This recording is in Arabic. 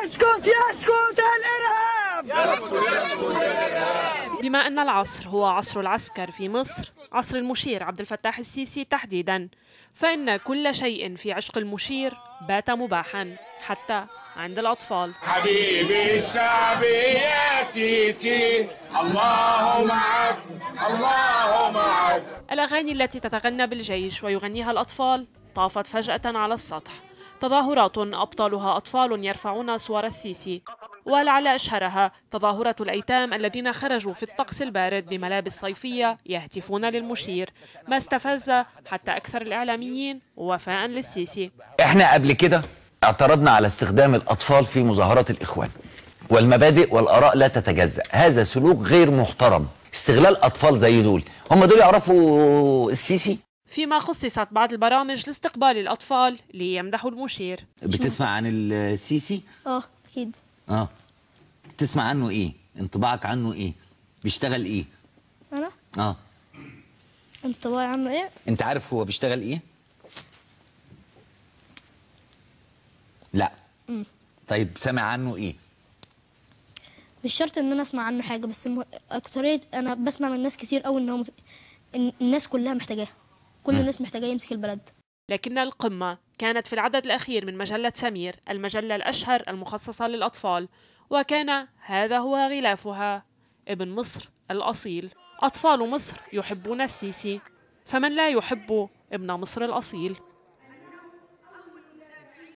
يسكت يسكت الإرهاب. يسكت الإرهاب. بما أن العصر هو عصر العسكر في مصر، عصر المشير عبد الفتاح السيسي تحديداً، فإن كل شيء في عشق المشير بات مباحاً حتى عند الأطفال. حبيبي الشعب يا سيسي، الله معك الله معك. الأغاني التي تتغنى بالجيش ويغنيها الأطفال طافت فجأة على السطح. تظاهرات أبطالها أطفال يرفعون صور السيسي، ولعل أشهرها تظاهرة الأيتام الذين خرجوا في الطقس البارد بملابس صيفية يهتفون للمشير، ما استفز حتى أكثر الإعلاميين وفاء للسيسي. احنا قبل كده اعترضنا على استخدام الأطفال في مظاهرات الإخوان، والمبادئ والآراء لا تتجزأ. هذا سلوك غير محترم. استغلال أطفال زي دول، هم دول يعرفوا السيسي؟ فيما خصصت بعض البرامج لاستقبال الأطفال ليمدحوا المشير. بتسمع عن السيسي؟ أكيد. تسمع عنه إيه؟ انطباعك عنه إيه؟ بيشتغل إيه؟ أنا؟ انطباعي عنه إيه؟ أنت عارف هو بيشتغل إيه؟ لا. طيب سامع عنه إيه؟ مش شرط إن أنا أسمع عنه حاجة، بس أكترية أنا بسمع من ناس كتير أوي إن الناس كلها محتاجاه. كل الناس محتاجاه يمسك البلد. لكن القمة كانت في العدد الأخير من مجلة سمير، المجلة الأشهر المخصصة للأطفال، وكان هذا هو غلافها: ابن مصر الأصيل. أطفال مصر يحبون السيسي، فمن لا يحب ابن مصر الأصيل؟